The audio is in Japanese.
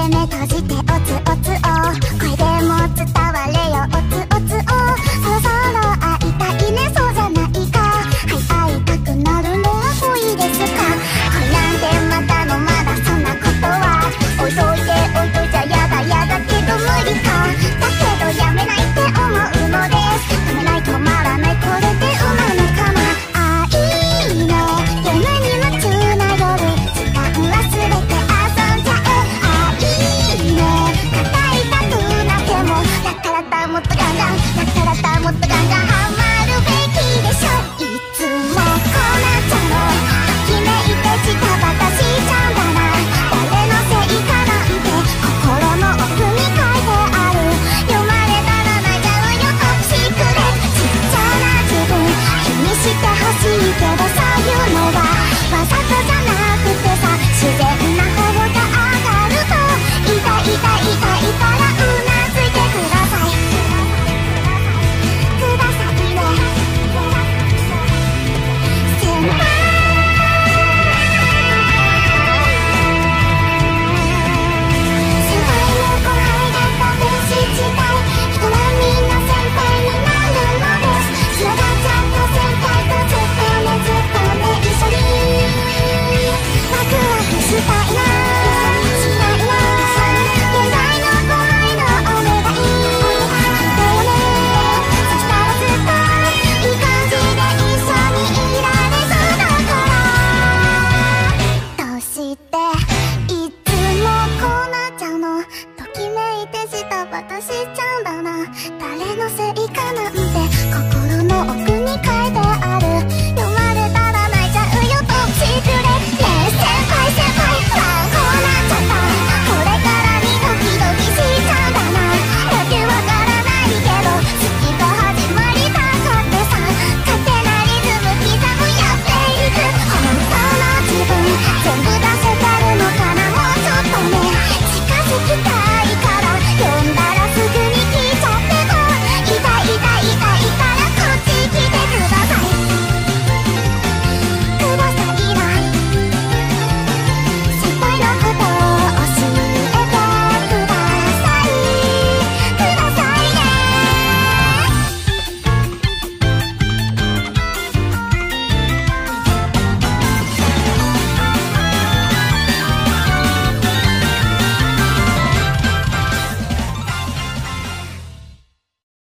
目閉じておつおつを声でも伝われよおつおつをそろそろ会いたいねそうじゃないかはい会いたくなるのは恋ですか恋なんてまたのまだそんなことは置いといて置いといちゃやだやだけど無理かだけどやめないって思うのです止めない止まらないこれでうまのかなあいいね夢に夢中な夜時間忘れて遊んじゃうあいいね硬いタトゥーな手もだからだもっとガンガンだからだもっとガンガンハマるべきでしょいつもこうなっちゃうのときめいてジタバタしちゃうんだな誰のせいかなんて心の奥に書いてある読まれたら泣いちゃうよトキシックでちっちゃな自分気にしてほしいけどそういうのはわざとじゃなくてさ自然な方が上がると痛い痛い痛いからうなずいてくださいくださいね先輩先輩の後輩だった天使自体人はみんな先輩になるのですつながっちゃった先輩とずっとね一緒にワクワクしたいなしたいな現在の後輩のお願いだよねそしたらずっといい感じで一緒にいられそうだからどうしていつもこうなっちゃうのときめいてした私しちゃ